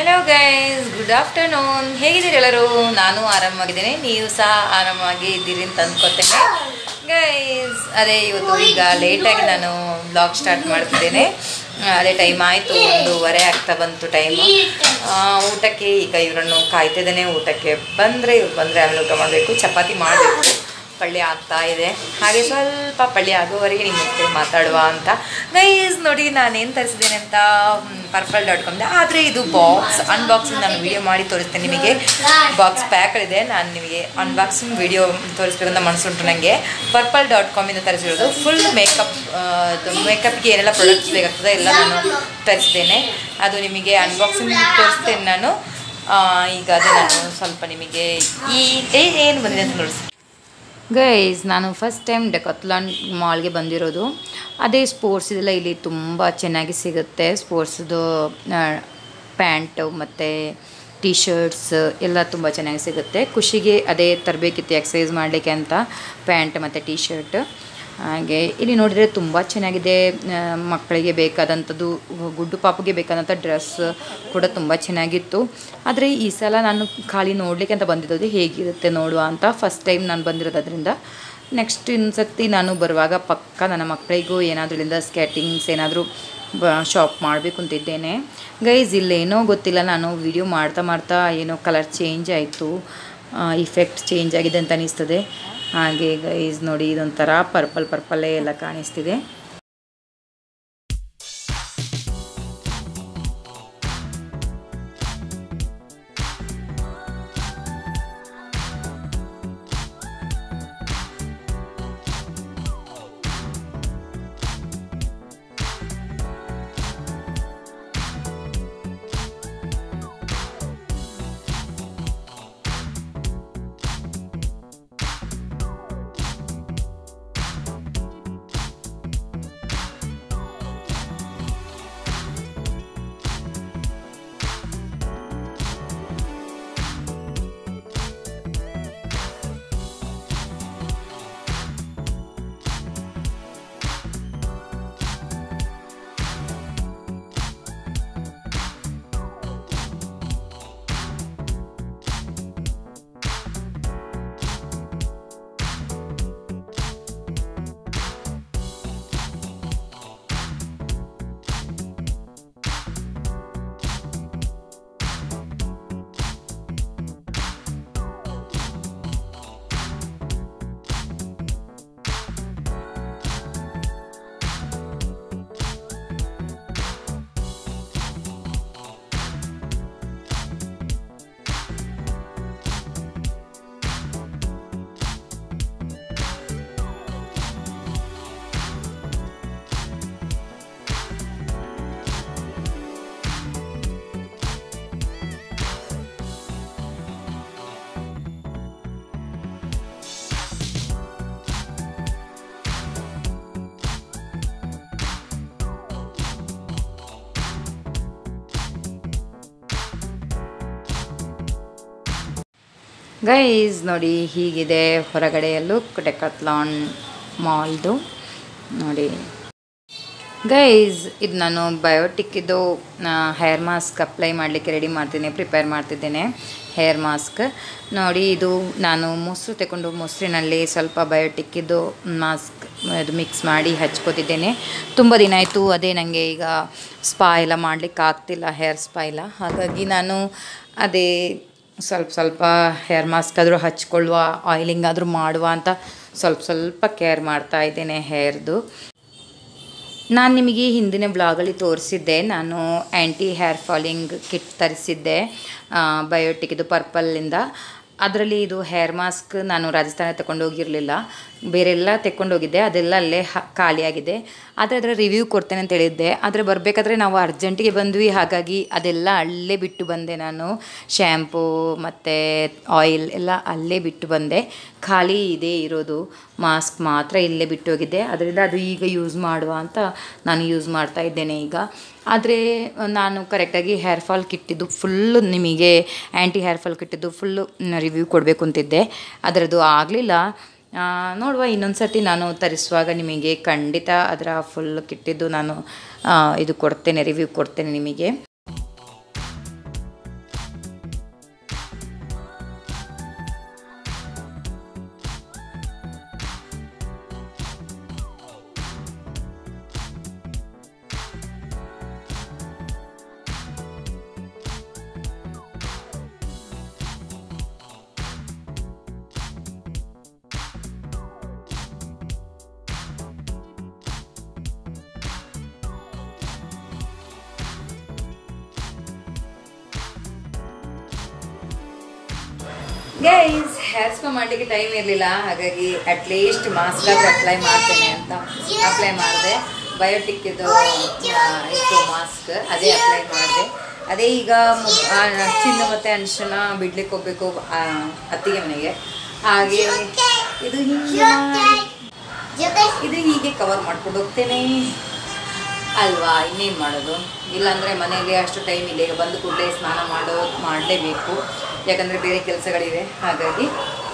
Hello guys, good afternoon. ಹೇಗಿದ್ದೀರಿ ಎಲ್ಲರೂ? ನಾನು ಆರಾಮಾಗಿದ್ದೇನೆ, ನೀವು ಸಹ ಆರಾಮಾಗಿ ಇದ್ದೀರಿ ಅಂತ ಅಂದ್ಕೊತೇನೆ ಗೈಸ್. ಅದೇ ಇವತ್ತು ಈಗ ಲೇಟಾಗಿ ನಾನು ಬ್ಲಾಗ್ ಸ್ಟಾರ್ಟ್ ಮಾಡ್ತಿದ್ದೇನೆ. ಅದೇ ಟೈಮ್ ಆಯಿತು, 1:30 ಆಗ್ತಾ ಬಂತು ಟೈಮು. ಊಟಕ್ಕೆ ಈಗ ಇವರನ್ನು ಕಾಯ್ತಿದ್ದೇನೆ. ಊಟಕ್ಕೆ ಬಂದರೆ ಆಮೇಲೆ ಊಟ ಮಾಡಬೇಕು. ಚಪಾತಿ ಮಾಡಬೇಕು, ಪಲ್ಯ ಆಗ್ತಾ ಇದೆ. ಹಾಗೆ ಸ್ವಲ್ಪ ಪಲ್ಯ ಆಗೋವರೆಗೆ ನಿಮ್ಮ ಜೊತೆ ಮಾತಾಡುವ ಅಂತ ಗೈಸ್. ನೋಡಿ ನಾನೇನು ತರಿಸಿದ್ದೇನೆ ಅಂತ purple.com. ಆದರೆ ಇದು ಅನ್ಬಾಕ್ಸಿಂಗ್ ನಾನು ವಿಡಿಯೋ ಮಾಡಿ ತೋರಿಸ್ತೇನೆ ನಿಮಗೆ. ಬಾಕ್ಸ್ ಪ್ಯಾಕ್ಗಳಿದೆ, ನಾನು ನಿಮಗೆ ಅನ್ಬಾಕ್ಸಿಂಗ್ ವಿಡಿಯೋ ತೋರಿಸ್ಬೇಕಂತ ಮನಸ್ಸುಂಟು ನನಗೆ. purple.com ಇಂದ ತರಿಸಿರೋದು. ಫುಲ್ ಮೇಕಪ್ಗೆ ಏನೆಲ್ಲ ಪ್ರಾಡಕ್ಟ್ಸ್ ಬೇಕಾಗ್ತದೆ ಎಲ್ಲ ನಾನು ತರಿಸಿದ್ದೇನೆ. ಅದು ನಿಮಗೆ ಅನ್ಬಾಕ್ಸಿಂಗ್ ತೋರಿಸ್ತೇನೆ ನಾನು. ಈಗ ಅದು ನಾನು ಸ್ವಲ್ಪ ನಿಮಗೆ ಏನು ಬಂದಿದೆ ಅಂತ ನೋಡಿಸಿ ಗೈಸ್. ನಾನು ಫಸ್ಟ್ ಟೈಮ್ ಡೆಕಾಥ್ಲಾನ್ ಮಾಲ್ಗೆ ಬಂದಿರೋದು. ಅದೇ ಸ್ಪೋರ್ಟ್ಸ್ ಇದೆಲ್ಲ ಇಲ್ಲಿ ತುಂಬ ಚೆನ್ನಾಗಿ ಸಿಗುತ್ತೆ. ಸ್ಪೋರ್ಟ್ಸ್ದು ಪ್ಯಾಂಟು ಮತ್ತು ಟೀ ಶರ್ಟ್ಸ್ ಎಲ್ಲ ತುಂಬ ಚೆನ್ನಾಗಿ ಸಿಗುತ್ತೆ. ಖುಷಿಗೆ ಅದೇ ತರಬೇಕಿತ್ತು ಎಕ್ಸಸೈಸ್ ಮಾಡಲಿಕ್ಕೆ ಅಂತ ಪ್ಯಾಂಟ್ ಮತ್ತು ಟೀ ಶರ್ಟ್. ಹಾಗೆ ಇಲ್ಲಿ ನೋಡಿದರೆ ತುಂಬ ಚೆನ್ನಾಗಿದೆ. ಮಕ್ಕಳಿಗೆ ಬೇಕಾದಂಥದ್ದು, ಗುಡ್ಡು ಪಾಪುಗೆ ಬೇಕಾದಂಥ ಡ್ರೆಸ್ ಕೂಡ ತುಂಬ ಚೆನ್ನಾಗಿತ್ತು. ಆದರೆ ಈ ಸಲ ನಾನು ಖಾಲಿ ನೋಡಲಿಕ್ಕೆ ಅಂತ ಬಂದಿರೋದು, ಹೇಗಿರುತ್ತೆ ನೋಡುವ ಅಂತ. ಫಸ್ಟ್ ಟೈಮ್ ನಾನು ಬಂದಿರೋದ್ರಿಂದ ನೆಕ್ಸ್ಟ್ ಇನ್ನೊಂದ್ಸತಿ ನಾನು ಬರುವಾಗ ಪಕ್ಕ ನನ್ನ ಮಕ್ಕಳಿಗೂ ಏನಾದರೂ ಇಲ್ಲಿಂದ ಸ್ಕೇಟಿಂಗ್ಸ್ ಏನಾದರೂ ಶಾಪ್ ಮಾಡಬೇಕು ಅಂತಿದ್ದೇನೆ ಗೈಸ್. ಇಲ್ಲೇನೋ ಗೊತ್ತಿಲ್ಲ, ನಾನು ವಿಡಿಯೋ ಮಾಡ್ತಾ ಏನೋ ಕಲರ್ ಚೇಂಜ್ ಆಯಿತು, ಇಫೆಕ್ಟ್ ಚೇಂಜ್ ಆಗಿದೆ ಅಂತ ಅನಿಸ್ತದೆ. ಹಾಗೆ ಗೈಸ್ ನೋಡಿ, ಇದೊಂಥರ ಪರ್ಪಲ್ಲೇ ಎಲ್ಲ ಕಾಣಿಸ್ತಿದೆ. ಗೈಸ್ ನೋಡಿ, ಹೀಗಿದೆ ಹೊರಗಡೆಯಲ್ಲೂ ಡೆಕಾಥ್ಲಾನ್ ಮಾಲ್ದು ನೋಡಿ ಗೈಸ್. ಇದು ನಾನು ಬಯೋಟಿಕ್ಕಿದು ಹೇರ್ ಮಾಸ್ಕ್ ಅಪ್ಲೈ ಮಾಡಲಿಕ್ಕೆ ರೆಡಿ ಪ್ರಿಪೇರ್ ಮಾಡ್ತಿದ್ದೇನೆ. ಹೇರ್ ಮಾಸ್ಕ್ ನೋಡಿ, ಇದು ನಾನು ಮೊಸರು ತಗೊಂಡು ಮೊಸರಿನಲ್ಲಿ ಸ್ವಲ್ಪ ಬಯೋಟಿಕ್ಕಿದು ಮಾಸ್ಕ್ ಅದು ಮಿಕ್ಸ್ ಮಾಡಿ ಹಚ್ಕೋತಿದ್ದೇನೆ. ತುಂಬ ದಿನ ಆಯಿತು, ಅದೇ ನನಗೆ ಈಗ ಸ್ಪಾ ಎಲ್ಲ ಮಾಡಲಿಕ್ಕೆ ಆಗ್ತಿಲ್ಲ, ಹೇರ್ ಸ್ಪಾ ಇಲ್ಲ. ಹಾಗಾಗಿ ನಾನು ಅದೇ ಸ್ವಲ್ಪ ಹೇರ್ ಮಾಸ್ಕ್ ಆದರೂ ಹಚ್ಕೊಳ್ಳುವ, ಆಯಿಲಿಂಗ್ ಆದರೂ ಮಾಡುವ ಅಂತ ಸ್ವಲ್ಪ ಕೇರ್ ಮಾಡ್ತಾ ಇದ್ದೇನೆ ಹೇರ್ದು. ನಾನು ನಿಮಗೆ ಹಿಂದಿನ ಬ್ಲಾಗಲ್ಲಿ ತೋರಿಸಿದ್ದೆ, ನಾನು ಆ್ಯಂಟಿ ಹೇರ್ ಫಾಲಿಂಗ್ ಕಿಟ್ ತರಿಸಿದ್ದೆ ಬಯೋಟಿಕ್ಕಿದು ಪರ್ಪಲ್ಲಿಂದ. ಅದರಲ್ಲಿ ಇದು ಹೇರ್ ಮಾಸ್ಕ್ ನಾನು ರಾಜಸ್ಥಾನ ತಗೊಂಡೋಗಿರಲಿಲ್ಲ, ಬೇರೆಲ್ಲ ತೆಕ್ಕೊಂಡೋಗಿದ್ದೆ, ಅದೆಲ್ಲ ಅಲ್ಲೇ ಖಾಲಿಯಾಗಿದೆ. ಆದರೆ ಅದರ ರಿವ್ಯೂ ಕೊಡ್ತೇನೆ ಅಂತ ಹೇಳಿದ್ದೆ. ಆದರೆ ಬರಬೇಕಾದ್ರೆ ನಾವು ಅರ್ಜೆಂಟಿಗೆ ಬಂದ್ವಿ, ಹಾಗಾಗಿ ಅದೆಲ್ಲ ಅಲ್ಲೇ ಬಿಟ್ಟು ಬಂದೆ. ನಾನು ಶ್ಯಾಂಪೂ ಮತ್ತು ಆಯಿಲ್ ಎಲ್ಲ ಅಲ್ಲೇ ಬಿಟ್ಟು ಬಂದೆ. ಖಾಲಿ ಇದೇ ಇರೋದು, ಮಾಸ್ಕ್ ಮಾತ್ರ ಇಲ್ಲೇ ಬಿಟ್ಟು ಹೋಗಿದ್ದೆ. ಅದರಿಂದ ಅದು ಈಗ ಯೂಸ್ ಮಾಡುವ ಅಂತ ನಾನು ಯೂಸ್ ಮಾಡ್ತಾ ಇದ್ದೇನೆ ಈಗ. ಆದರೆ ನಾನು ಕರೆಕ್ಟಾಗಿ ಹೇರ್ ಫಾಲ್ ಕಿಟ್ಟಿದ್ದು ಫುಲ್ಲು ನಿಮಗೆ ಆ್ಯಂಟಿ ಹೇರ್ ಫಾಲ್ ಕಿಟ್ಟಿದ್ದು ಫುಲ್ಲು ರಿವ್ಯೂ ಕೊಡಬೇಕು ಅಂತಿದ್ದೆ, ಅದರದ್ದು ಆಗಲಿಲ್ಲ. ನೋಡುವ, ಇನ್ನೊಂದು ಸರ್ತಿ ನಾನು ತರಿಸುವಾಗ ನಿಮಗೆ ಖಂಡಿತ ಅದರ ಫುಲ್ ಕಿಟ್ಟಿದ್ದು ನಾನು ಇದು ಕೊಡ್ತೇನೆ, ರಿವ್ಯೂ ಕೊಡ್ತೇನೆ ನಿಮಗೆ. ಗೈಸ್ ಹೇರ್ ಸ್ಪಾ ಮಾಡಲಿಕ್ಕೆ ಟೈಮ್ ಇರಲಿಲ್ಲ, ಹಾಗಾಗಿ ಅಟ್ಲೀಸ್ಟ್ ಮಾಸ್ಕ್ ಅಪ್ಲೈ ಮಾಡ್ತೇನೆ ಅಂತ ಅಪ್ಲೈ ಮಾಡಿದೆ. ಬಯೋಟಿಕ್ ಇದು ಇತ್ತು ಮಾಸ್ಕ್, ಅದೇ ಅಪ್ಲೈ ಮಾಡಿದೆ. ಅದೇ ಈಗ ಚಿನ್ನು ಮತ್ತು ಅನ್ಶನ ಬಿಡ್ಲಿಕ್ಕೆ ಹೋಗ್ಬೇಕು ಅತ್ತಿಗೆ ಮನೆಗೆ. ಹಾಗೆ ಇದು ಹೀಗೆ ಕವರ್ ಮಾಡ್ಕೊಂಡು ಹೋಗ್ತೇನೆ ಅಲ್ವಾ, ಇನ್ನೇನು ಮಾಡೋದು. ಇಲ್ಲಾಂದರೆ ಮನೆಯಲ್ಲಿ ಅಷ್ಟು ಟೈಮ್ ಇಲ್ಲ. ಈಗ ಬಂದು ಕೂಡಲೇ ಸ್ನಾನ ಮಾಡಲೇಬೇಕು, ಯಾಕಂದರೆ ಬೇರೆ ಕೆಲಸಗಳಿವೆ. ಹಾಗಾಗಿ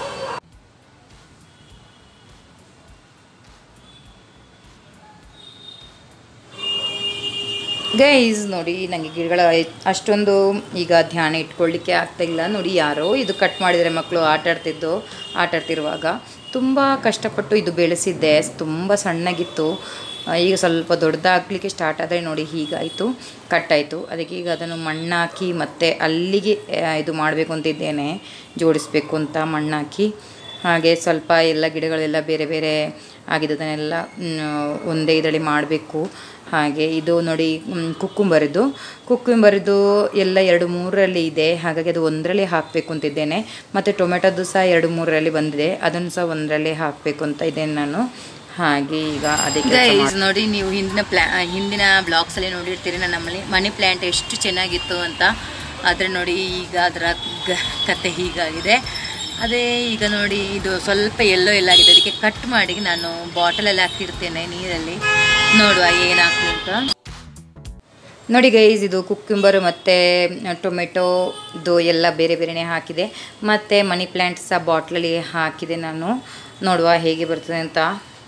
ಗೈಸ್ ನೋಡಿ, ನನಗೆ ಗಿಡಗಳ ಅಷ್ಟೊಂದು ಈಗ ಧ್ಯಾನ ಇಟ್ಕೊಳ್ಳಿಕ್ಕೆ ಆಗ್ತಾಯಿಲ್ಲ. ನೋಡಿ ಯಾರೋ ಇದು ಕಟ್ ಮಾಡಿದರೆ ಮಕ್ಕಳು ಆಟಾಡ್ತಿರುವಾಗ ತುಂಬ ಕಷ್ಟಪಟ್ಟು ಇದು ಬೆಳೆಸಿದ್ದೆ. ತುಂಬ ಸಣ್ಣಗಿತ್ತು, ಈಗ ಸ್ವಲ್ಪ ದೊಡ್ಡದಾಗಲಿಕ್ಕೆ ಸ್ಟಾರ್ಟ್ ಆದರೆ ನೋಡಿ ಹೀಗಾಯಿತು, ಕಟ್ಟಾಯಿತು. ಅದಕ್ಕೆ ಈಗ ಅದನ್ನು ಮಣ್ಣಾಕಿ ಮತ್ತೆ ಅಲ್ಲಿಗೆ ಇದು ಮಾಡಬೇಕು ಅಂತಿದ್ದೇನೆ, ಜೋಡಿಸ್ಬೇಕು ಅಂತ ಮಣ್ಣಾಕಿ. ಹಾಗೆ ಸ್ವಲ್ಪ ಎಲ್ಲ ಗಿಡಗಳೆಲ್ಲ ಬೇರೆ ಬೇರೆ ಆಗಿದ್ದದನ್ನೆಲ್ಲ ಒಂದೇ ಇದರಲ್ಲಿ ಮಾಡಬೇಕು. ಹಾಗೆ ಇದು ನೋಡಿ ಕುಕ್ಕುಂಬರಿದು ಎಲ್ಲ 2-3ರಲ್ಲಿ ಇದೆ, ಹಾಗಾಗಿ ಅದು ಒಂದರಲ್ಲಿ ಹಾಕಬೇಕು ಅಂತಿದ್ದೇನೆ. ಮತ್ತು ಟೊಮೆಟೊದು ಸಹ 2-3ರಲ್ಲಿ ಬಂದಿದೆ, ಅದನ್ನು ಸಹ ಒಂದರಲ್ಲಿ ಹಾಕಬೇಕು ಅಂತ ಇದ್ದೇನೆ ನಾನು. ಹಾಗೆ ಈಗ ಅದಕ್ಕೆ ನೋಡಿ, ನೀವು ಹಿಂದಿನ ಬ್ಲಾಗ್ಸಲ್ಲಿ ನೋಡಿರ್ತೀರಿ ನಮ್ಮಲ್ಲಿ ಮನಿ ಪ್ಲ್ಯಾಂಟ್ ಎಷ್ಟು ಚೆನ್ನಾಗಿತ್ತು ಅಂತ. ಆದರೆ ನೋಡಿ ಈಗ ಅದರ ಕತೆ ಹೀಗಾಗಿದೆ. ಅದೇ ಈಗ ನೋಡಿ ಇದು ಸ್ವಲ್ಪ ಎಲ್ಲೋ ಆಗಿದೆ, ಅದಕ್ಕೆ ಕಟ್ ಮಾಡಿ ನಾನು ಬಾಟಲಲ್ಲಿ ಹಾಕಿರ್ತೇನೆ ನೀರಲ್ಲಿ, ನೋಡುವ ಏನಾಗ್ತದೆ ಅಂತ. ನೋಡಿ ಗೈಸ್, ಇದು ಕುಕ್ಕುಂಬರ್ ಮತ್ತು ಟೊಮೆಟೊದು ಎಲ್ಲ ಬೇರೆ ಬೇರೆನೇ ಹಾಕಿದೆ. ಮತ್ತು ಮನಿ ಪ್ಲ್ಯಾಂಟ್ ಸಹ ಬಾಟ್ಲಲ್ಲಿ ಹಾಕಿದೆ ನಾನು, ನೋಡುವ ಹೇಗೆ ಬರ್ತದೆ ಅಂತ.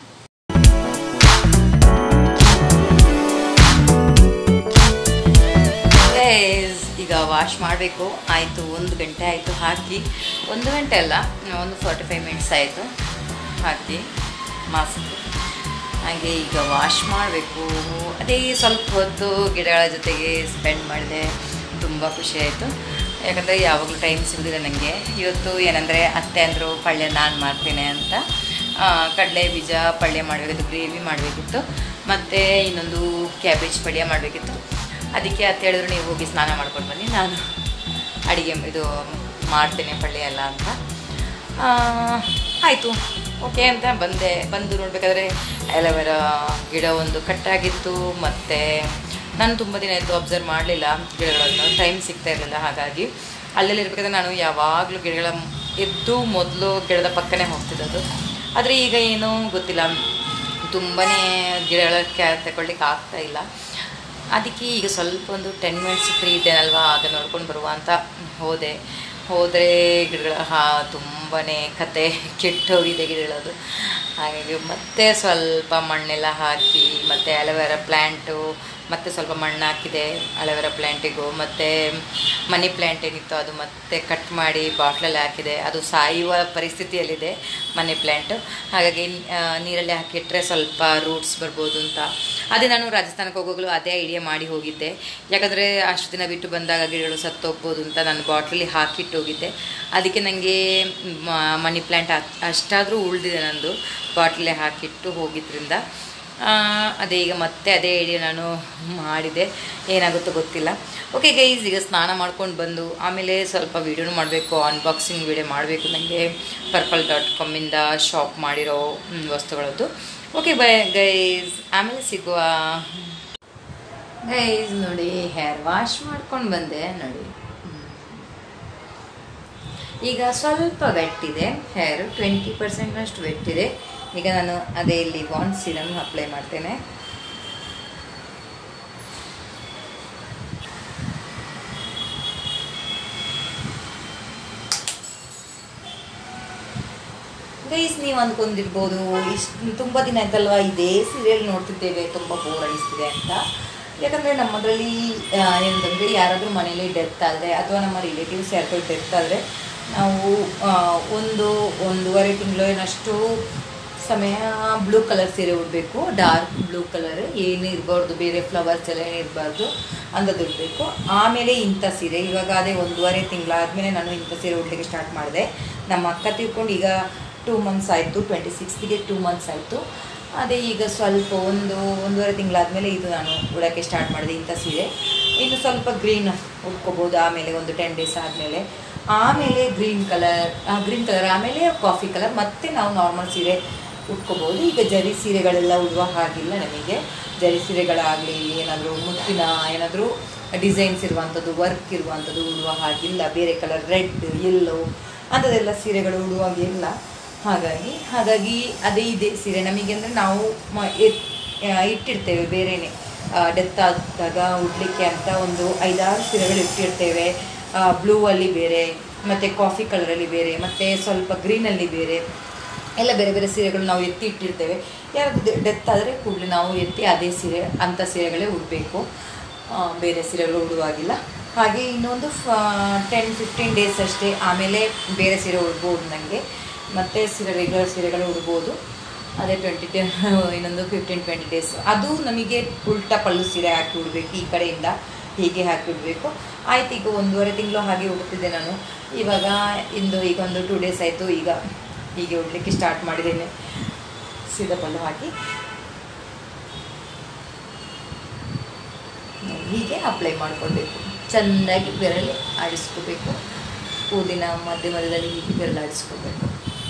ಈಗ ವಾಶ್ ಮಾಡಬೇಕು. ಆಯಿತು, 1 ಗಂಟೆ ಆಯಿತು ಹಾಕಿ, 1 ಗಂಟೆ ಅಲ್ಲ, ಒಂದು 45 ಮಿನಿಟ್ಸ್ ಆಯಿತು ಹಾಕಿ ಮಾಸ್ಕ್. ಹಾಗೆ ಈಗ ವಾಶ್ ಮಾಡಬೇಕು. ಅದೇ ಸ್ವಲ್ಪ ಹೊತ್ತು ಗಿಡಗಳ ಜೊತೆಗೆ ಸ್ಪೆಂಡ್ ಮಾಡಿದೆ, ತುಂಬ ಖುಷಿ ಆಯಿತು. ಯಾಕಂದರೆ ಯಾವಾಗಲೂ ಟೈಮ್ ಸಿಗೋದಿಲ್ಲ ನನಗೆ. ಇವತ್ತು ಏನಂದರೆ ಅತ್ತೆ ಅಂದರು ಪಲ್ಯ ನಾನು ಮಾಡ್ತೇನೆ ಅಂತ, ಕಡಲೆ ಬೀಜ ಪಲ್ಯ ಮಾಡಬೇಕಿತ್ತು, ಗ್ರೇವಿ ಮಾಡಬೇಕಿತ್ತು, ಮತ್ತು ಇನ್ನೊಂದು ಕ್ಯಾಬೇಜ್ ಪಲ್ಯ ಮಾಡಬೇಕಿತ್ತು. ಅದಕ್ಕೆ ಅತ್ತೆ ಹೇಳಿದ್ರು ನೀವು ಹೋಗಿ ಸ್ನಾನ ಮಾಡ್ಕೊಂಡು ಬನ್ನಿ, ನಾನು ಅಡುಗೆ ಇದು ಮಾಡ್ತೇನೆ ಪಲ್ಯ ಎಲ್ಲ ಅಂತ. ಆಯಿತು ಓಕೆ ಅಂತ ಬಂದು ನೋಡಬೇಕಾದ್ರೆ ಅಲೋವೆರಾ ಗಿಡ ಒಂದು ಕಟ್ಟಾಗಿತ್ತು. ಮತ್ತು ನಾನು ತುಂಬ ದಿನ ಆಯಿತು ಅಬ್ಸರ್ವ್ ಮಾಡಲಿಲ್ಲ ಗಿಡಗಳನ್ನು, ಟೈಮ್ ಸಿಗ್ತಾ ಇರಲಿಲ್ಲ. ಹಾಗಾಗಿ ಅಲ್ಲೆಲ್ಲಿ ಇರಬೇಕಾದ್ರೆ ನಾನು ಯಾವಾಗಲೂ ಗಿಡಗಳ ಎದ್ದು ಮೊದಲು ಗಿಡದ ಪಕ್ಕನೇ ಹೋಗ್ತಿದ್ದದ್ದು. ಆದರೆ ಈಗ ಏನೂ ಗೊತ್ತಿಲ್ಲ, ತುಂಬಾ ಗಿಡಗಳ ಕೇರ್ ತಗೊಳ್ಳಿಕ್ಕೆ ಆಗ್ತಾಯಿಲ್ಲ. ಅದಕ್ಕೆ ಈಗ ಸ್ವಲ್ಪ ಒಂದು 10 ಮಿನಿಟ್ಸ್ ಫ್ರೀ ಇದ್ದೇನಲ್ವಾ, ಅದನ್ನು ನೋಡ್ಕೊಂಡು ಬರುವ ಅಂತ ಹೋದರೆ ಗಿಡಗಳ ತುಂಬಾ ಕತೆ ಕೆಟ್ಟೋಗಿದೆ ಗಿಡಗಳದು. ಹಾಗಾಗಿ ಮತ್ತೆ ಸ್ವಲ್ಪ ಮಣ್ಣೆಲ್ಲ ಹಾಕಿ, ಮತ್ತು ಅಲೋವೆರಾ ಪ್ಲ್ಯಾಂಟು ಮತ್ತು ಸ್ವಲ್ಪ ಮಣ್ಣು ಹಾಕಿದೆ ಅಲೋವೆರಾ ಪ್ಲ್ಯಾಂಟಿಗೂ. ಮತ್ತು ಮನಿ ಪ್ಲ್ಯಾಂಟ್ ಏನಿತ್ತು ಅದು ಮತ್ತೆ ಕಟ್ ಮಾಡಿ ಬಾಟ್ಲಲ್ಲಿ ಹಾಕಿದೆ, ಅದು ಸಾಯುವ ಪರಿಸ್ಥಿತಿಯಲ್ಲಿದೆ ಮನಿ ಪ್ಲ್ಯಾಂಟು. ಹಾಗಾಗಿ ನೀರಲ್ಲಿ ಹಾಕಿಟ್ರೆ ಸ್ವಲ್ಪ ರೂಟ್ಸ್ ಬರ್ಬೋದು ಅಂತ. ಅದೇ ನಾನು ರಾಜಸ್ಥಾನಕ್ಕೆ ಹೋಗೋಗಲು ಅದೇ ಐಡಿಯಾ ಮಾಡಿ ಹೋಗಿದ್ದೆ, ಯಾಕಂದರೆ ಅಷ್ಟು ದಿನ ಬಿಟ್ಟು ಬಂದಾಗ ಗಿಡಗಳು ಸತ್ತೋಗ್ಬೋದು ಅಂತ ನಾನು ಬಾಟ್ಲಲ್ಲಿ ಹಾಕಿಟ್ಟು ಹೋಗಿದ್ದೆ. ಅದಕ್ಕೆ ನನಗೆ ಮನಿ ಪ್ಲ್ಯಾಂಟ್ ಅಷ್ಟಾದರೂ ಉಳಿದಿದೆ ನಂದು, ಬಾಟ್ಲಲ್ಲೇ ಹಾಕಿಟ್ಟು ಹೋಗಿದ್ದರಿಂದ. ಅದೇ ಈಗ ಮತ್ತೆ ಅದೇ ಐಡಿಯಾ ನಾನು ಮಾಡಿದೆ, ಏನಾಗುತ್ತೋ ಗೊತ್ತಿಲ್ಲ. ಓಕೆ ಗೈಸ್, ಈಗ ಸ್ನಾನ ಮಾಡ್ಕೊಂಡು ಬಂದು ಆಮೇಲೆ ಸ್ವಲ್ಪ ವೀಡಿಯೋನು ಮಾಡಬೇಕು, ಅನ್ಬಾಕ್ಸಿಂಗ್ ವೀಡಿಯೋ ಮಾಡಬೇಕು ನನಗೆ, purple.com ಶಾಪ್ ಮಾಡಿರೋ ವಸ್ತುಗಳದ್ದು. ಓಕೆ ಬೈ ಗೈಸ್, ಆಮೇಲೆ ಸಿಗುವ. ಗೈಸ್ ನೋಡಿ, ಹೇರ್ ವಾಶ್ ಮಾಡ್ಕೊಂಡು ಬಂದೆ ನೋಡಿ. ಈಗ ಸ್ವಲ್ಪ ವೆಟ್ಟಿದೆ ಹೇರು, 20% ವೆಟ್ಟಿದೆ. ಈಗ ನಾನು ಅದೇ ಇಲ್ಲಿ ವಾಂಡ್ ಸೀರಮ್ ಅಪ್ಲೈ ಮಾಡ್ತೇನೆ. ಗೈಸ್, ನೀವು ಅಂದ್ಕೊಂಡಿರ್ಬೋದು ಇಷ್ಟು ತುಂಬ ದಿನ ಆಯ್ತಲ್ವ ಇದೇ ಸೀರಿಯಲ್ ನೋಡ್ತಿದ್ದೇವೆ, ತುಂಬ ಬೋರ್ ಅನಿಸ್ತಿದೆ ಅಂತ. ಯಾಕಂದರೆ ನಮ್ಮದರಲ್ಲಿ ಏನಂತಂದರೆ ಯಾರಾದರೂ ಮನೇಲಿ ಡೆತ್ ಆದರೆ ಅಥವಾ ನಮ್ಮ ರಿಲೇಟಿವ್ಸ್ ಯಾರಾದರೂ ಡೆತ್ ಆದರೆ ನಾವು 1-1.5 ತಿಂಗಳೇನಷ್ಟು ಸಮಯ ಬ್ಲೂ ಕಲರ್ ಸೀರೆ ಉಡಬೇಕು. ಡಾರ್ಕ್ ಬ್ಲೂ ಕಲರ್ ಏನು ಇರಬಾರ್ದು, ಬೇರೆ ಫ್ಲವರ್ಸ್ ಎಲ್ಲ ಏನಿರಬಾರ್ದು ಅಂಥದ್ದು ಇರಬೇಕು. ಆಮೇಲೆ ಇಂಥ ಸೀರೆ, ಇವಾಗ ಅದೇ 1.5 ತಿಂಗಳಾದಮೇಲೆ ನಾನು ಇಂಥ ಸೀರೆ ಉಡಲಿಕ್ಕೆ ಸ್ಟಾರ್ಟ್ ಮಾಡಿದೆ. ನಮ್ಮ ಅಕ್ಕ ತಿಳ್ಕೊಂಡು ಈಗ 2 ಮಂತ್ಸ್ ಆಯಿತು, 26ಗೆ 2 ಮಂತ್ಸ್ ಆಯಿತು. ಅದೇ ಈಗ ಸ್ವಲ್ಪ 1.5 ತಿಂಗಳಾದಮೇಲೆ ಇದು ನಾನು ಉಡೋಕ್ಕೆ ಸ್ಟಾರ್ಟ್ ಮಾಡಿದೆ ಇಂಥ ಸೀರೆ. ಇನ್ನು ಸ್ವಲ್ಪ ಗ್ರೀನ್ ಉಟ್ಕೋಬೋದು ಆಮೇಲೆ ಒಂದು 10 ಡೇಸ್ ಆದಮೇಲೆ. ಆಮೇಲೆ ಗ್ರೀನ್ ಕಲರ್ ಆಮೇಲೆ ಕಾಫಿ ಕಲರ್, ಮತ್ತೆ ನಾವು ನಾರ್ಮಲ್ ಸೀರೆ ಉಟ್ಕೋಬೋದು. ಈಗ ಜರಿ ಸೀರೆಗಳೆಲ್ಲ ಉಡುವ ಹಾಗಿಲ್ಲ ನಮಗೆ. ಜರಿ ಸೀರೆಗಳಾಗಲಿ ಏನಾದರೂ ಮುತ್ತಿನ ಏನಾದರೂ ಡಿಸೈನ್ಸ್ ಇರುವಂಥದ್ದು, ವರ್ಕ್ ಇರುವಂಥದ್ದು ಉಡುವ ಹಾಗಿಲ್ಲ. ಬೇರೆ ಕಲರ್ ರೆಡ್, ಯೆಲ್ಲೋ ಅಂಥದ್ದೆಲ್ಲ ಸೀರೆಗಳು ಉಡುವಾಗಿಲ್ಲ. ಹಾಗಾಗಿ ಅದೇ ಇದೆ ಸೀರೆ ನಮಗೆ. ಅಂದರೆ ನಾವು ಇಟ್ಟಿರ್ತೇವೆ ಬೇರೆಯೇ ಡೆತ್ ಆದಾಗ ಉಡಲಿಕ್ಕೆ ಅಂತ ಒಂದು 5-6 ಸೀರೆಗಳು ಇಟ್ಟಿರ್ತೇವೆ. ಬ್ಲೂ ಅಲ್ಲಿ ಬೇರೆ, ಮತ್ತು ಕಾಫಿ ಕಲರಲ್ಲಿ ಬೇರೆ, ಮತ್ತು ಸ್ವಲ್ಪ ಗ್ರೀನಲ್ಲಿ ಬೇರೆ, ಎಲ್ಲ ಬೇರೆ ಬೇರೆ ಸೀರೆಗಳು ನಾವು ಇಟ್ಟಿರ್ತೇವೆ. ಯಾರಾದರೂ ಡೆತ್ ಆದರೆ ಕೂಡಲೇ ನಾವು ಅದೇ ಸೀರೆ ಅಂಥ ಸೀರೆಗಳೇ ಉಡಬೇಕು, ಬೇರೆ ಸೀರೆಗಳು ಉಡುವಾಗಿಲ್ಲ. ಹಾಗೆ ಇನ್ನೊಂದು 10-15 ಡೇಸ್ ಅಷ್ಟೇ, ಆಮೇಲೆ ಬೇರೆ ಸೀರೆ ಉಡ್ಬೋದು ನನಗೆ. ಮತ್ತು ರೆಗ್ಯುಲರ್ ಸೀರೆಗಳು ಉಡ್ಬೋದು. ಅದೇ ಇನ್ನೊಂದು 15-20 ಡೇಸ್ ಅದು ನಮಗೆ ಉಲ್ಟಾ ಪಲ್ಲು ಸೀರೆ ಹಾಕಿ ಉಡಬೇಕು. ಈ ಕಡೆಯಿಂದ ಹೀಗೆ ಹಾಕಿ ಉಡಬೇಕು. ಆಯ್ತು, ಈಗ 1.5 ತಿಂಗಳು ಹಾಗೆ ಉಡ್ತಿದ್ದೆ ನಾನು. ಇವಾಗ ಈಗ ಒಂದು 2 ಡೇಸ್ ಆಯಿತು, ಈಗ ಹೀಗೆ ಉಡಲಿಕ್ಕೆ ಸ್ಟಾರ್ಟ್ ಮಾಡಿದ್ದೇನೆ. ಸೀದಾ ಪಲ್ಲು ಹಾಕಿ ಹೀಗೆ ಅಪ್ಲೈ ಮಾಡಿಕೊಳ್ಬೇಕು. ಚೆಂದಾಗಿ ಬೆರಳು ಆಡಿಸ್ಕೋಬೇಕು. ಕೂದಿನ ಮಧ್ಯದಲ್ಲಿ ಹೀಗೆ ಬೆರಳು ಆಡಿಸ್ಕೋಬೇಕು.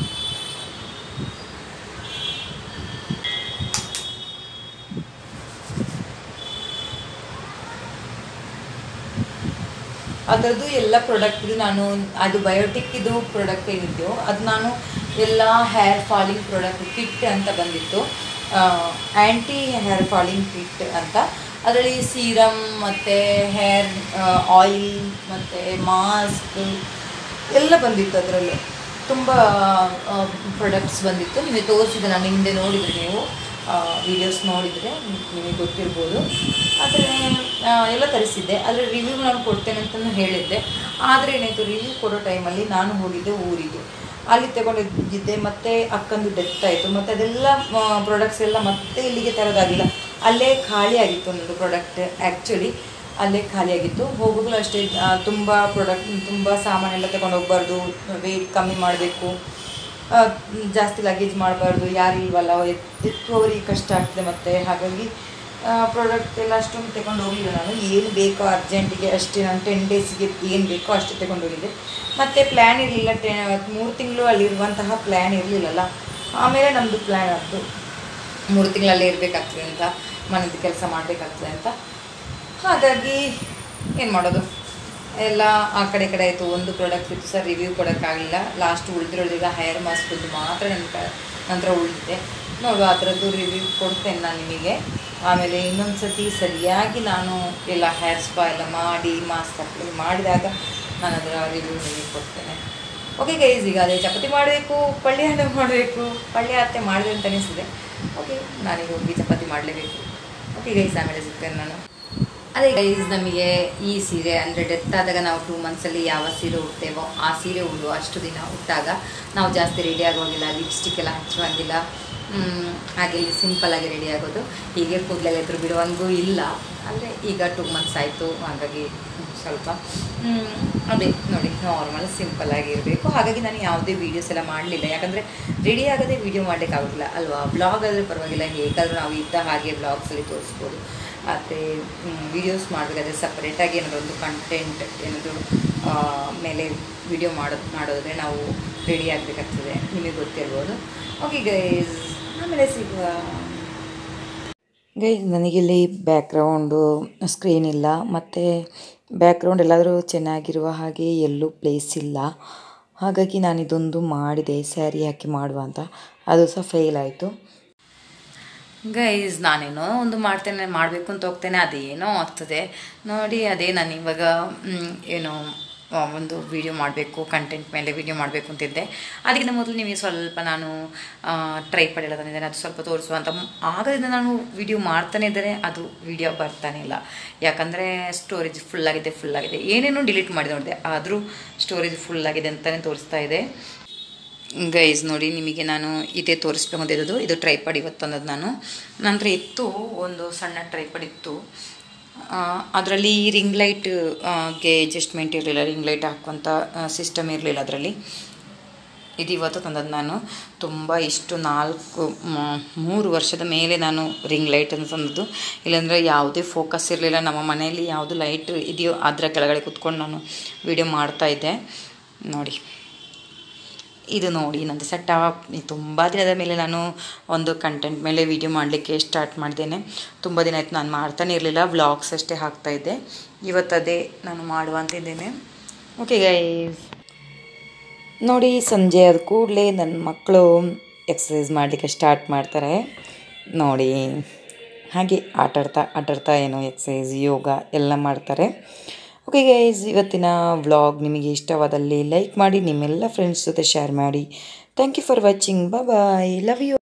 ಅದರದ್ದು ಎಲ್ಲ ಪ್ರಾಡಕ್ಟ್ದು ನಾನು ಅದು ಬಯೋಟಿಕ್ ಇದು ಪ್ರಾಡಕ್ಟ್ ಏನಿದೆಯೋ ಅದು ನಾನು ಎಲ್ಲ ಹೇರ್ ಫಾಲಿಂಗ್ ಪ್ರಾಡಕ್ಟ್ ಕಿಟ್ ಅಂತ ಬಂದಿತ್ತು, ಆ್ಯಂಟಿ ಹೇರ್ ಫಾಲಿಂಗ್ ಕಿಟ್ ಅಂತ. ಅದರಲ್ಲಿ ಸೀರಮ್ ಮತ್ತು ಹೇರ್ ಆಯಿಲ್ ಮತ್ತು ಮಾಸ್ಕ್ ಎಲ್ಲ ಬಂದಿತ್ತು. ಅದರಲ್ಲಿ ತುಂಬ ಪ್ರಾಡಕ್ಟ್ಸ್ ಬಂದಿತ್ತು. ನಿಮಗೆ ತೋರಿಸಿದೆ ನಾನು ಹಿಂದೆ, ನೋಡಿದರೆ ನೀವು ವೀಡಿಯೋಸ್ ನೋಡಿದರೆ ನಿಮಗೆ ಗೊತ್ತಿರ್ಬೋದು. ಆದರೆ ಎಲ್ಲ ತರಿಸಿದ್ದೆ. ಅದರ ರಿವ್ಯೂ ನಾನು ಕೊಡ್ತೇನೆ ಅಂತಲೂ ಹೇಳಿದ್ದೆ. ಆದರೆ ಏನಾಯಿತು, ರಿವ್ಯೂ ಕೊಡೋ ಟೈಮಲ್ಲಿ ನಾನು ಹೋಗಿದ್ದೆ ಊರಿಗೆ, ಅಲ್ಲಿ ತಗೊಂಡಿದ್ದೆ. ಮತ್ತು ಅಕ್ಕಂದು ಡೆತ್ ಆಯಿತು. ಮತ್ತು ಅದೆಲ್ಲ ಪ್ರಾಡಕ್ಟ್ಸ್ ಎಲ್ಲ ಮತ್ತೆ ಇಲ್ಲಿಗೆ ತರೋದಾಗಿಲ್ಲ. ಅಲ್ಲೇ ಖಾಲಿ ಆಗಿತ್ತು ಒಂದೊಂದು ಪ್ರಾಡಕ್ಟ್. ಆ್ಯಕ್ಚುಲಿ ಅಲ್ಲೇ ಖಾಲಿಯಾಗಿತ್ತು. ಹೋಗೋಗ್ಲೂ ಅಷ್ಟೇ, ತುಂಬ ಸಾಮಾನೆಲ್ಲ ತಗೊಂಡು ಹೋಗ್ಬಾರ್ದು, ವೆಯ್ಟ್ ಕಮ್ಮಿ ಮಾಡಬೇಕು, ಜಾಸ್ತಿ ಲಗೇಜ್ ಮಾಡಬಾರ್ದು, ಯಾರು ಇಲ್ವಲ್ಲ, ಎತ್ತುವವರಿಗೆ ಕಷ್ಟ ಆಗ್ತದೆ. ಮತ್ತು ಹಾಗಾಗಿ ಪ್ರಾಡಕ್ಟ್ ಎಲ್ಲ ಅಷ್ಟೊಂದು ತಗೊಂಡು ಹೋಗಲಿಲ್ಲ ನಾನು. ಏನು ಬೇಕೋ ಅರ್ಜೆಂಟಿಗೆ ಅಷ್ಟೇ, ನಾನು 10 ಡೇಸಿಗೆ ಏನು ಬೇಕೋ ಅಷ್ಟೇ ತಗೊಂಡು ಹೋಗಿದ್ದೆ. ಮತ್ತು ಪ್ಲ್ಯಾನ್ ಇರಲಿಲ್ಲ, 3 ತಿಂಗಳು ಅಲ್ಲಿರುವಂತಹ ಪ್ಲ್ಯಾನ್ ಇರಲಿಲ್ಲಲ್ಲ. ಆಮೇಲೆ ನಮ್ಮದು ಪ್ಲ್ಯಾನ್ ಆಯಿತು 3 ತಿಂಗಳಲ್ಲೇ ಇರಬೇಕಾಗ್ತದೆ ಅಂತ, ಮನೆಯದು ಕೆಲಸ ಮಾಡಬೇಕಾಗ್ತದೆ ಅಂತ. ಹಾಗಾಗಿ ಏನು ಮಾಡೋದು, ಎಲ್ಲ ಆ ಕಡೆ ಆಯಿತು. ಒಂದು ಪ್ರಾಡಕ್ಟ್ ಇತ್ತು ಸರ್, ರಿವ್ಯೂ ಕೊಡೋಕ್ಕಾಗಲಿಲ್ಲ. ಲಾಸ್ಟ್ ಉಳಿದಿರೋದೀಗ ಹೇರ್ ಮಾಸ್ಕ್ದು ಮಾತ್ರ ನಂತರ ಉಳಿದಿದೆ. ನೋಡುವ, ಅದರದ್ದು ರಿವ್ಯೂ ಕೊಡ್ತೇನೆ ನಾನು ನಿಮಗೆ. ಆಮೇಲೆ ಇನ್ನೊಂದು ಸತಿ ಸರಿಯಾಗಿ ನಾನು ಎಲ್ಲ ಹೇರ್ ಸ್ಪಾ ಎಲ್ಲ ಮಾಡಿ ಮಾಸ್ಕ್ ಅಪ್ಲೈ ಮಾಡಿದಾಗ ನಾನು ಅದರ ರಿವ್ಯೂ ನಿಮಗೆ ಕೊಡ್ತೇನೆ. ಓಕೆ ಗೈಸ್, ಈಗ ಅದೇ ಚಪಾತಿ ಮಾಡಬೇಕು, ಪಲ್ಯ ಮಾಡಬೇಕು. ಪಲ್ಯ ಅತ್ತೆ ಮಾಡಿದೆ ಅಂತ ಅನಿಸಿದೆ. ಓಕೆ, ನಾನೀಗ ಹೋಗಿ ಚಪಾತಿ ಮಾಡಲೇಬೇಕು. ಓಕೆ ಗೈಸ್, ಆಮೇಲೆ ಸಿಗ್ತೇನೆ ನಾನು. ಅದೇ ಗೈಸ್, ನಮಗೆ ಈ ಸೀರೆ ಅಂದರೆ ಡೆತ್ ಆದಾಗ ನಾವು 2 ಮಂತ್ಸಲ್ಲಿ ಯಾವ ಸೀರೆ ಉಡ್ತೇವೋ ಆ ಸೀರೆ ಉಡುವ ಅಷ್ಟು ದಿನ ಉಟ್ಟಾಗ ನಾವು ಜಾಸ್ತಿ ರೆಡಿ ಆಗೋಗಿಲ್ಲ, ಲಿಪ್ಸ್ಟಿಕ್ ಎಲ್ಲ ಹಚ್ಚುವಂಗಿಲ್ಲ. ಹಾಗೆ ಸಿಂಪಲ್ಲಾಗಿ ರೆಡಿ ಆಗೋದು. ಹೀಗೆ ಕೂದಲೆಲ್ಲ ಎದುರು ಬಿಡುವಂಗೂ ಇಲ್ಲ. ಅಂದರೆ ಈಗ 2 ಮಂತ್ಸ್ ಆಯಿತು, ಹಾಗಾಗಿ ಸ್ವಲ್ಪ ಅದೇ ನೋಡಿ, ನಾರ್ಮಲ್ ಸಿಂಪಲ್ಲಾಗಿ ಇರಬೇಕು. ಹಾಗಾಗಿ ನಾನು ಯಾವುದೇ ವೀಡಿಯೋಸ್ ಎಲ್ಲ ಮಾಡಲಿಲ್ಲ. ಯಾಕಂದರೆ ರೆಡಿ ಆಗದೆ ವೀಡಿಯೋ ಮಾಡಲಿಕ್ಕಾಗೋದಿಲ್ಲ ಅಲ್ವಾ. ಬ್ಲಾಗ್ ಆದರೆ ಪರವಾಗಿಲ್ಲ, ಹೇಗಾದರೂ ನಾವು ಇದ್ದ ಹಾಗೆ ಬ್ಲಾಗ್ಸಲ್ಲಿ ತೋರಿಸ್ಬೋದು. ಮತ್ತು ವೀಡಿಯೋಸ್ ಮಾಡಬೇಕಾದ್ರೆ ಸಪ್ರೇಟಾಗಿ ಏನಾದರೂ ಒಂದು ಕಂಟೆಂಟ್ ಏನಾದರೂ ಮೇಲೆ ವೀಡಿಯೋ ಮಾಡೋದ್ರೆ ನಾವು ರೆಡಿ ಆಗಬೇಕಾಗ್ತದೆ, ನಿಮಗೆ ಗೊತ್ತಿರ್ಬೋದು. ಓಕೆ ಗೈಸ್, ಆಮೇಲೆ ಸಿಗುವ. ಗೈಸ್, ನನಗಿಲ್ಲಿ ಬ್ಯಾಕ್ಗ್ರೌಂಡು ಸ್ಕ್ರೀನ್ ಇಲ್ಲ, ಮತ್ತು ಬ್ಯಾಕ್ಗ್ರೌಂಡ್ ಎಲ್ಲಾದರೂ ಚೆನ್ನಾಗಿರುವ ಹಾಗೆ ಎಲ್ಲೂ ಪ್ಲೇಸ್ ಇಲ್ಲ. ಹಾಗಾಗಿ ನಾನು ಇದೊಂದು ಮಾಡಿದೆ, ಸ್ಯಾರಿ ಹಾಕಿ ಮಾಡುವ ಅಂತ. ಅದು ಸಹ ಫೇಲ್ ಆಯಿತು. ಗೈಸ್, ನಾನೇನೋ ಒಂದು ಮಾಡಬೇಕು ಅಂತ ಹೋಗ್ತೇನೆ, ಅದೇನೋ ಆಗ್ತದೆ ನೋಡಿ. ಅದೇ ನಾನು ಇವಾಗ ಏನೋ ಒಂದು ವೀಡಿಯೋ ಮಾಡಬೇಕು, ಕಂಟೆಂಟ್ ಮೇಲೆ ವೀಡಿಯೋ ಮಾಡಬೇಕು ಅಂತಿದ್ದೆ. ಅದಕ್ಕಿಂತ ಮೊದಲು ನಿಮಗೆ ಸ್ವಲ್ಪ ನಾನು ಟ್ರೈಪಾಡ್ ಎಲ್ಲ ತಂದಿದ್ದೇನೆ, ಅದು ಸ್ವಲ್ಪ ತೋರಿಸುವ ಅಂತ. ಆಗದಿಂದ ನಾನು ವೀಡಿಯೋ ಮಾಡ್ತಾನೆ ಇದ್ದರೆ ಅದು ವೀಡಿಯೋ ಬರ್ತಾನೆ ಇಲ್ಲ. ಯಾಕಂದರೆ ಸ್ಟೋರೇಜ್ ಫುಲ್ಲಾಗಿದೆ. ಏನೇನೋ ಡಿಲೀಟ್ ಮಾಡಿ ನೋಡಿದೆ, ಆದರೂ ಸ್ಟೋರೇಜ್ ಫುಲ್ಲಾಗಿದೆ ಅಂತಲೇ ತೋರಿಸ್ತಾ ಇದೆ. ಗೈಸ್ ನೋಡಿ, ನಿಮಗೆ ನಾನು ಇದೇ ತೋರಿಸ್ಬೇಕು ಅಂತಿದ್ದು. ಇದು ಟ್ರೈಪಾಡ್ ಇವತ್ತು ತಂದದ್ದು ನಾನು. ನಂತರ ಇತ್ತು ಒಂದು ಸಣ್ಣ ಟ್ರೈಪಾಡ್ ಇತ್ತು, ಅದರಲ್ಲಿ ರಿಂಗ್ ಲೈಟ್ಗೆ ಅಡ್ಜಸ್ಟ್ಮೆಂಟ್ ಇರಲಿಲ್ಲ, ರಿಂಗ್ ಲೈಟ್ ಹಾಕುವಂಥ ಸಿಸ್ಟಮ್ ಇರಲಿಲ್ಲ ಅದರಲ್ಲಿ. ಇದು ಇವತ್ತು ತಂದದ್ದು ನಾನು. ತುಂಬ ಇಷ್ಟು 3 ವರ್ಷದ ಮೇಲೆ ನಾನು ರಿಂಗ್ ಲೈಟನ್ನು ತಂದದ್ದು. ಇಲ್ಲಾಂದರೆ ಯಾವುದೇ ಫೋಕಸ್ ಇರಲಿಲ್ಲ. ನಮ್ಮ ಮನೆಯಲ್ಲಿ ಯಾವುದು ಲೈಟ್ ಇದೆಯೋ ಅದರ ಕೆಳಗಡೆ ಕೂತ್ಕೊಂಡು ನಾನು ವೀಡಿಯೋ ಮಾಡ್ತಾಯಿದ್ದೆ. ನೋಡಿ ಇದು ನೋಡಿ ನಂದು ಸೆಟಪ್. ತುಂಬ ದಿನದ ಮೇಲೆ ನಾನು ಒಂದು ಕಂಟೆಂಟ್ ಮೇಲೆ ವಿಡಿಯೋ ಮಾಡಲಿಕ್ಕೆ ಸ್ಟಾರ್ಟ್ ಮಾಡಿದ್ದೇನೆ. ತುಂಬ ದಿನ ಆಯಿತು ನಾನು ಮಾಡ್ತಾನೆ ಇರಲಿಲ್ಲ, ವ್ಲಾಗ್ಸ್ ಅಷ್ಟೇ ಹಾಕ್ತಾಯಿದ್ದೆ. ಇವತ್ತದೇ ನಾನು ಮಾಡುವಂತಿದ್ದೇನೆ. ಓಕೆ ಗೈಸ್, ನೋಡಿ ಸಂಜೆ ಆದ ಕೂಡಲೇ ನನ್ನ ಮಕ್ಕಳು ಎಕ್ಸಸೈಸ್ ಮಾಡಲಿಕ್ಕೆ ಸ್ಟಾರ್ಟ್ ಮಾಡ್ತಾರೆ ನೋಡಿ. ಹಾಗೆ ಆಟಾಡ್ತಾ ಏನೋ ಎಕ್ಸಸೈಸ್ ಯೋಗ ಎಲ್ಲ ಮಾಡ್ತಾರೆ. ಓಕೆ ಗೈಸ್, ಇವತ್ತಿನ ವ್ಲಾಗ್ ನಿಮಗೆ ಇಷ್ಟವಾದಲ್ಲಿ ಲೈಕ್ ಮಾಡಿ, ನಿಮ್ಮೆಲ್ಲ ಫ್ರೆಂಡ್ಸ್ ಜೊತೆ ಶೇರ್ ಮಾಡಿ. Thank you for watching. Bye, love you.